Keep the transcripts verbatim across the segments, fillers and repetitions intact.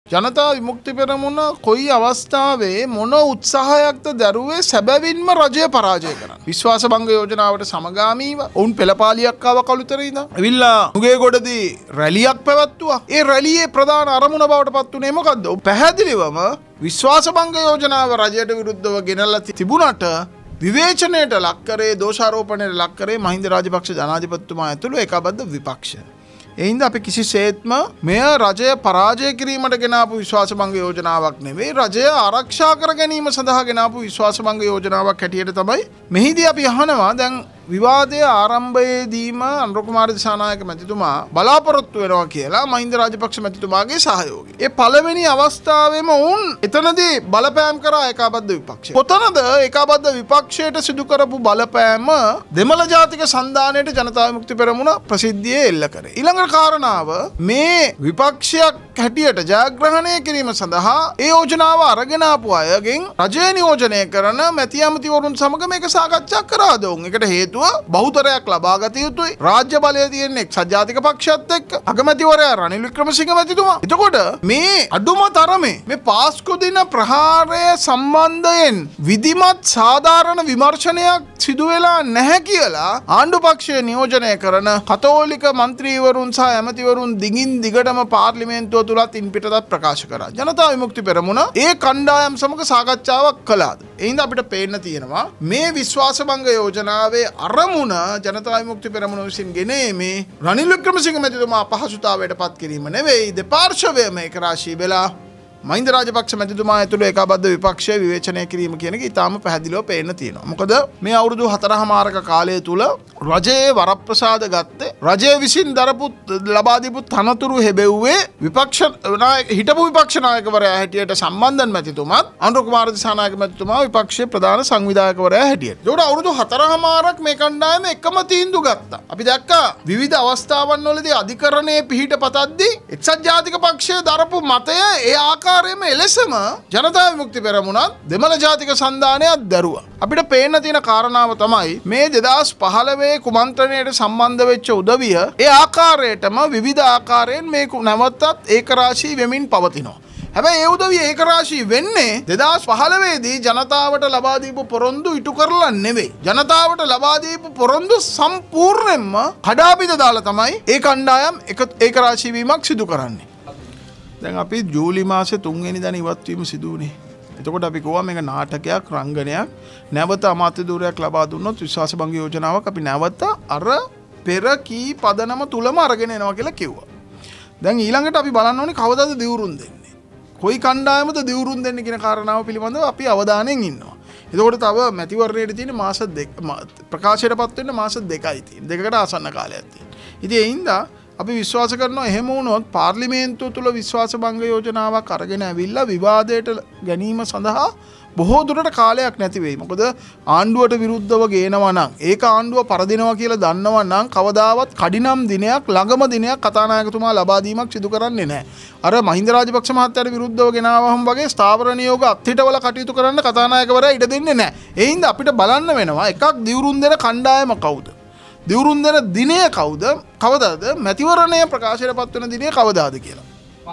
ජනතා විමුක්ති පෙරමුණ කොයි අවස්ථාවේ මොන උත්සාහයක්ද දරුවේ සැබවින්ම රජය පරාජය කරන්න. විශ්වාස භංග යෝජනාවට සමගාමීව ඔවුන් පෙළපාලියක් ආව කළුතර ඉඳන්. ඇවිල්ලා නුගේගොඩදී රැලියක් පැවැත්තුවා. ඒ රැලියේ ප්‍රධාන අරමුණ බවට පත් වුණේ මොකද්ද? පැහැදිලිවම විශ්වාස භංග යෝජනාව රජයට විරුද්ධව ගෙනල්ලා තිබුණට විවේචනයට ලක් කරේ දෝෂාරෝපණයට ලක් කරේ මහින්ද රාජපක්ෂ ජනාධිපතිතුමා ඇතුළු ඒකාබද්ධ විපක්ෂ. ඒ හින්දා අපි කිසිසේත්ම මෙය රජය පරාජය කිරීමට ගෙන ආපු විශ්වාස භංග යෝජනාවක් නෙවෙයි, රජය ආරක්ෂා කර ගැනීම සඳහා ගෙන ආපු විශ්වාස භංග යෝජනාවක් හැටියට තමයි මෙහිදී අපි අහනවා. දැන් විවාදයේ ආරම්භයේදීම අනුර කුමාර දිසානායක මැතිතුමා බලාපොරොත්තු වෙනවා කියලා මහින්ද රාජපක්ෂ මැතිතුමාගේ සහයෝගය. ඒ පළවෙනි අවස්ථාවේම වුන් එතනදී බලපෑම් කරා ඒකාබද්ධ විපක්ෂය. කොතනද ඒකාබද්ධ විපක්ෂයට සිදු කරපු බලපෑම දෙමළ ජාතික සන්ධානයට ජනතා විමුක්ති පෙරමුණ ප්‍රසිද්ධියේ එල්ල කරේ. ඊළඟ කාරණාව මේ විපක්ෂයක් හැටියට ජයග්‍රහණය කිරීම සඳහා ඒ යෝජනාව අරගෙන ආපු අයගෙන් රජය නියෝජනය කරන මැති ඇමතිවරුන් සමග මේක සාකච්ඡා කරා දුන්. ඒකට හේතුව බහුතරයක් ලබා ගත යුතුයි. රාජ්‍ය බලය තියෙන එක්සත් ජාතික පක්ෂයත් එක්ක අගමැතිවරයා රනිල් වික්‍රමසිංහ මැතිතුමා. එතකොට මේ අඩුම තරමේ මේ පාස්කු දින ප්‍රහාරය සම්බන්ධයෙන් විධිමත් සාධාරණ විමර්ශනයක් සිදු වෙලා නැහැ කියලා ආණ්ඩු පක්ෂය නියෝජනය කරන කතෝලික මන්ත්‍රීවරුන් සහ ඇමතිවරුන් දිගින් දිගටම පාර්ලිමේන්තුව තුලත් ඉන්පිටත් ප්‍රකාශ කරා. ජනතා විමුක්ති පෙරමුණ ඒ කණ්ඩායම් සමග සාකච්ඡාවක් කළාද? ඒ හින්දා අපිට පේන්න තියෙනවා මේ විශ්වාස භංග යෝජනාවේ අරමුණ ජනතා විමුක්ති පෙරමුණ විසින් ගෙනීමේ රනිල් වික්‍රමසිංහ මැතිතුමා අපහසුතාවයට පත් කිරීම නෙවෙයි, දෙපාර්ශවයම එක රාශී වෙලා මහින්ද රාජපක්ෂ මැතිතුමා ඇතුළු ඒකාබද්ධ විපක්ෂය විවේචනය කිරීම කියන එක ඉතාම පැහැදිලිව පේන්න තියෙනවා. මොකද මේ අවුරුදු හතරමාරක කාලය තුල රජයේ වරප්‍රසාද ගත්තේ රජය විසින් දරපු ලබා දීපු තනතුරු හැබෙව්වේ විපක්ෂ නායක හිටපු විපක්ෂ නායකවරයා හැටියට සම්බන්ධන් මැතිතුමාත් අනුර කුමාර දිසානායක මැතිතුමා විපක්ෂයේ ප්‍රධාන සංවිධායකවරයා හැටියට. ඒකට අවුරුදු හතරමාරක් මේ කණ්ඩායම එකම තීන්දුව ගත්තා. අපි දැක්කා විවිධ අවස්ථාවන් වලදී අධිකරණයේ පිහිට පතද්දී එක්සත් ජාතික පක්ෂයේ දරපු මතය ඒ ආකාරයෙන්ම එලෙසම ජනතා විමුක්ති පෙරමුණත් දෙමළ ජාතික සන්ධානයත් දරුවා. අපිට පේන්න තියෙන කාරණාව තමයි මේ දෙදාස් පහළොව කුමන්ත්‍රණයට සම්බන්ධ වෙච්ච උදවිය ඒ ආකාරයටම විවිධ ආකාරයෙන් මේ නැවතත් ඒකරාශී වෙමින් පවතිනවා. හැබැයි ඒ උදවිය ඒකරාශී වෙන්නේ දෙදාස් පහළොව දී ජනතාවට ලබා දීපු පොරොන්දු ඉටු කරලා නෙවෙයි. ජනතාවට ලබා දීපු පොරොන්දු සම්පූර්ණයෙන්ම කඩාපිට දාලා තමයි ඒ කණ්ඩායම් ඒකරාශී වීමක් සිදු කරන්නේ. දැන් අපි ජූලි මාසේ තුන් වෙනිදා ඉවත් වීම සිදු වුණේ. එතකොට අපි කිව්වා මේක නාටකයක්, රංගනයක්. නැවත අමාත්‍ය ධූරයක් ලබා දුන්නොත් විශ්වාස භංග යෝජනාවක් අපි නැවත අර පෙර කී පදනම තුලම අරගෙන එනවා කියලා කිව්වා. දැන් ඊළඟට අපි බලන්න ඕනේ කවදාද දිවුරුම් දෙන්නේ. කොයි කණ්ඩායමද දිවුරුම් දෙන්නේ කියන කාරණාව පිළිබඳව අපි අවධානයෙන් ඉන්නවා. එතකොට තව මැතිවරණයට තියෙන මාස දෙක ප්‍රකාශයටපත් වෙන්න මාස දෙකයි තියෙන්නේ. දෙකකට ආසන්න කාලයක් තියෙනවා. ඉතින් ඒ හින්දා අපි විශ්වාස කරනවා එහෙම වුණොත් පාර්ලිමේන්තුව තුළ විශ්වාස භංග යෝජනාවක් අරගෙන ඇවිල්ලා විවාදයට ගැනීම සඳහා බොහෝ දුරට කාලයක් නැති වෙයි. මොකද ආණ්ඩුවට විරුද්ධව ගේනවා නම් ඒක ආණ්ඩුව පරදිනවා කියලා දන්නවා නම් කවදාවත් කඩිනම් දිනයක් ළඟම දිනයක් කතානායකතුමා ලබා දීමක් සිදු කරන්නේ නැහැ. අර මහින්ද රාජපක්ෂ මහත්තයාට විරුද්ධව ගෙනාවහම වගේ ස්ථාවර නියෝග අත්හිටවල කටයුතු කරන්න කතානායකවරයා ඉඩ දෙන්නේ නැහැ. ඒ හින්දා අපිට බලන්න වෙනවා එකක් දිවුරුම් දෙන කණ්ඩායම කවුද? දිවුරුම් දෙන දිනය කවුද? කවදාද? මැතිවරණය ප්‍රකාශයට පත් වෙන දිනය කවදාද කියලා.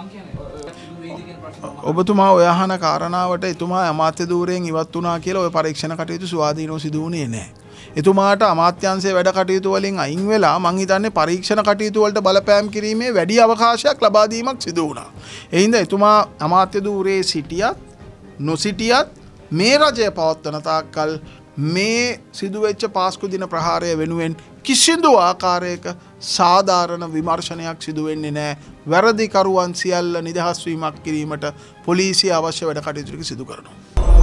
ඔබතුමා ඔය අහන කාරණාවට එතුමා අමාත්‍ය ධූරයෙන් ඉවත් වුණා කියලා ඔය පරීක්ෂණ කටයුතු ස්වාධීනව සිදු වුණේ නැහැ. එතුමාට අමාත්‍යාංශයේ වැඩ කටයුතු වලින් අයින් වෙලා මං හිතන්නේ පරීක්ෂණ කටයුතු වලට බලපෑම් කිරීමේ වැඩි අවකාශයක් ලබා දීමක් සිදු වුණා. ඒ හින්දා එතුමා අමාත්‍ය ධූරයේ සිටියත් නොසිටියත් මේ රජය පවත්වන තාක්කල් මේ සිදුවෙච්ච පාස්කු දින ප්‍රහාරය වෙනුවෙන් කිසිදු ආකාරයක සාධාරණ විමර්ශනයක් සිදු වෙන්නේ නැහැ. වැරදිකරුවන් සියල්ල නිදහස් වීමක් කිරීමට පොලිසිය අවශ්‍ය වැඩ කටයුතු සිදු කරනවා.